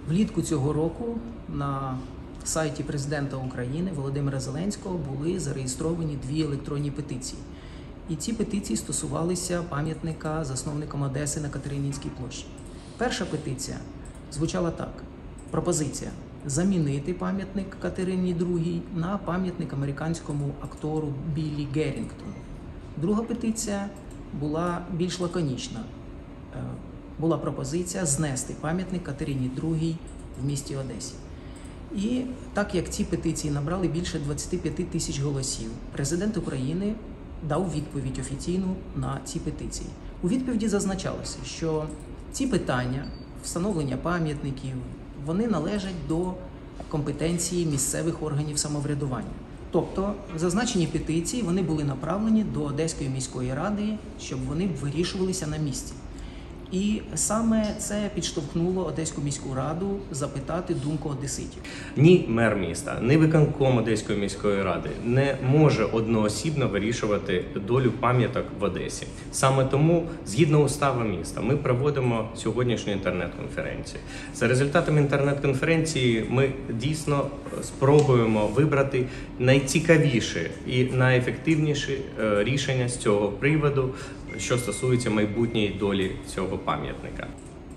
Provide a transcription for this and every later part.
Влітку цього року на сайті президента України Володимира Зеленського були зареєстровані 2 електронні петиції. І ці петиції стосувалися пам'ятника засновникам Одеси на Катерининській площі. Перша петиція звучала так. Пропозиція замінити пам'ятник Катерині II на пам'ятник американському актору Біллі Геррінгтону. Друга петиція була більш лаконічна. Була пропозиція знести пам'ятник Катерині II в місті Одесі. І так як ці петиції набрали більше 25 тисяч голосів, президент України дав відповідь офіційну на ці петиції. У відповіді зазначалося, що ці питання встановлення пам'ятників, вони належать до компетенції місцевих органів самоврядування. Тобто зазначені петиції вони були направлені до Одеської міської ради, щоб вони вирішувалися на місці. І саме це підштовхнуло Одеську міську раду запитати думку одеситів. Ні мер міста, ні виконком Одеської міської ради не може одноосібно вирішувати долю пам'яток в Одесі. Саме тому, згідно уставу міста, ми проводимо сьогоднішню інтернет-конференцію. За результатами інтернет-конференції ми дійсно спробуємо вибрати найцікавіші і найефективніші рішення з цього приводу, що стосується майбутньої долі цього пам'ятника.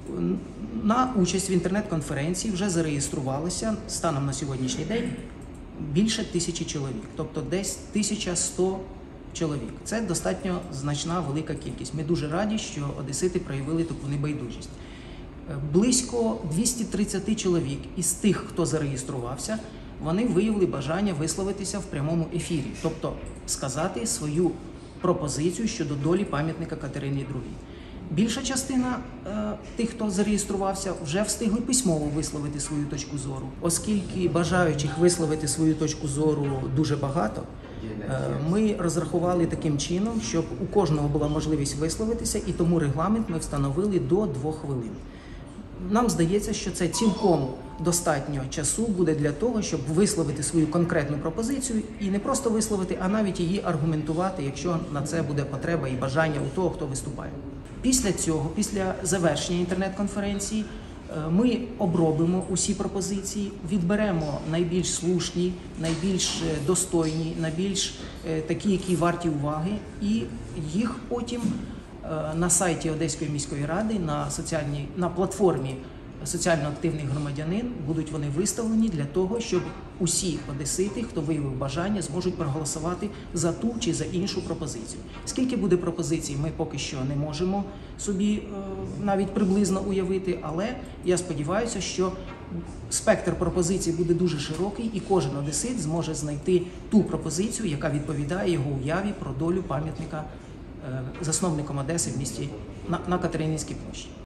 На участь в інтернет-конференції вже зареєструвалося станом на сьогоднішній день більше 1000 чоловік, тобто десь 1100 чоловік. Це достатньо значна велика кількість. Ми дуже раді, що одесити проявили таку небайдужість. Близько 230 чоловік із тих, хто зареєструвався, вони виявили бажання висловитися в прямому ефірі, тобто сказати свою пропозицію щодо долі пам'ятника Катерині II. Більша частина тих, хто зареєструвався, вже встигли письмово висловити свою точку зору. Оскільки бажаючих висловити свою точку зору дуже багато, ми розрахували таким чином, щоб у кожного була можливість висловитися, і тому регламент ми встановили до 2 хвилин. Нам здається, що це цілком достатньо часу буде для того, щоб висловити свою конкретну пропозицію і не просто висловити, а навіть її аргументувати, якщо на це буде потреба і бажання у того, хто виступає. Після цього, після завершення інтернет-конференції, ми обробимо усі пропозиції, відберемо найбільш слушні, найбільш достойні, найбільш такі, які варті уваги, і їх потім на сайті Одеської міської ради, на платформі «Соціально активний громадянин» будуть вони виставлені для того, щоб усі одесити, хто виявив бажання, зможуть проголосувати за ту чи за іншу пропозицію. Скільки буде пропозицій, ми поки що не можемо собі навіть приблизно уявити, але я сподіваюся, що спектр пропозицій буде дуже широкий і кожен одесит зможе знайти ту пропозицію, яка відповідає його уяві про долю пам'ятника засновникам Одеси в місті на Катерининській площі.